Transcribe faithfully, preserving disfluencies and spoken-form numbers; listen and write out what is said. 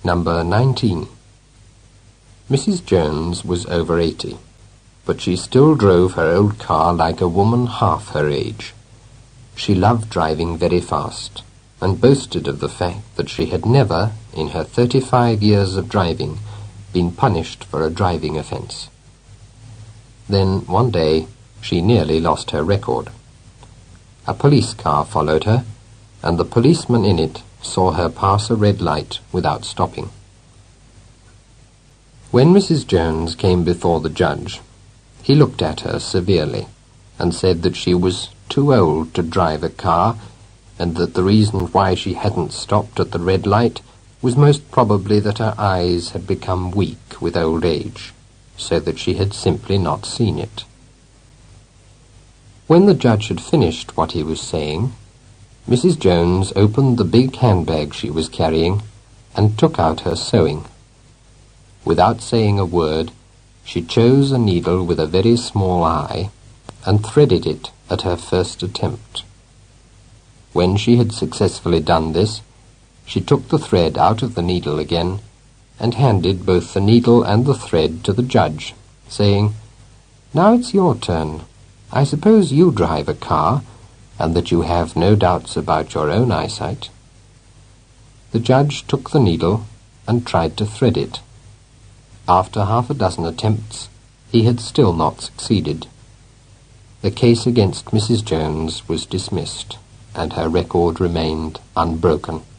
Number nineteen. Missus Jones was over eighty, but she still drove her old car like a woman half her age. She loved driving very fast, and boasted of the fact that she had never, in her thirty-five years of driving, been punished for a driving offence. Then, one day, she nearly lost her record. A police car followed her, and the policeman in it saw her pass a red light without stopping. When Missus Jones came before the judge, he looked at her severely and said that she was too old to drive a car, and that the reason why she hadn't stopped at the red light was most probably that her eyes had become weak with old age, so that she had simply not seen it. When the judge had finished what he was saying, Missus Jones opened the big handbag she was carrying and took out her sewing. Without saying a word, she chose a needle with a very small eye and threaded it at her first attempt. When she had successfully done this, she took the thread out of the needle again and handed both the needle and the thread to the judge, saying, "Now it's your turn. I suppose you drive a car, and that you have no doubts about your own eyesight." The judge took the needle and tried to thread it. After half a dozen attempts, he had still not succeeded. The case against Missus Jones was dismissed, and her record remained unbroken.